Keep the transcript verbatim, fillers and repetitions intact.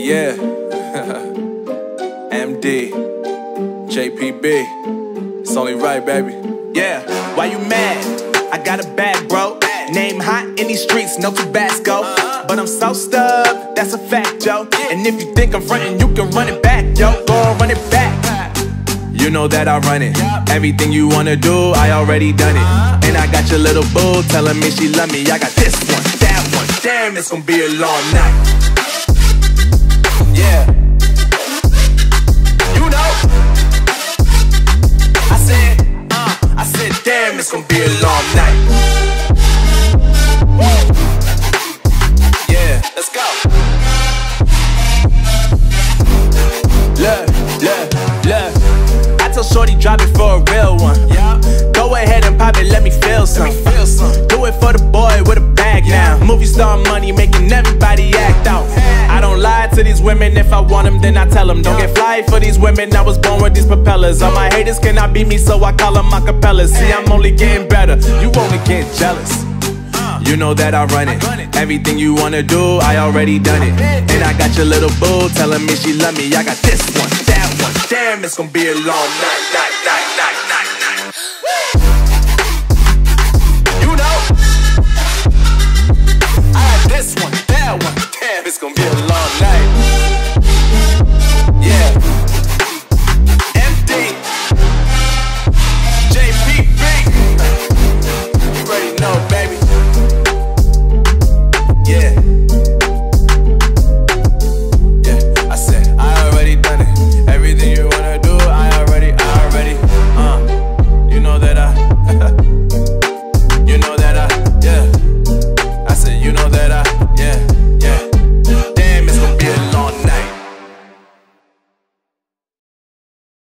Yeah. M D. J P B. It's only right, baby. Yeah, why you mad? I got a bag, bro. Name hot in these streets, no Tabasco. But I'm so stubbed, that's a fact, yo. And if you think I'm frontin', you can run it back, yo. Go on, run it back. You know that I run it. Everything you wanna do, I already done it. And I got your little boo telling me she love me. I got this one, that one. Damn, it's gonna be a long night. Yeah. You know. I said, uh, I said, damn, it's gonna be a long night. Yeah, let's go. Look, look, look. I tell shorty drop it for a real one. Yeah. Go ahead and pop it, let me feel some. Let me feel some. Do it for the boy with a bag now. Movie star money making everybody act out. I don't lie to these women, if I want them then I tell them. Don't get fly for these women, I was born with these propellers. All my haters cannot beat me, so I call them acapellas. See, I'm only getting better, you only get jealous. You know that I run it. Everything you wanna do, I already done it. And I got your little boo telling me she love me. I got this one, that one. Damn, it's gonna be a long night, night, night.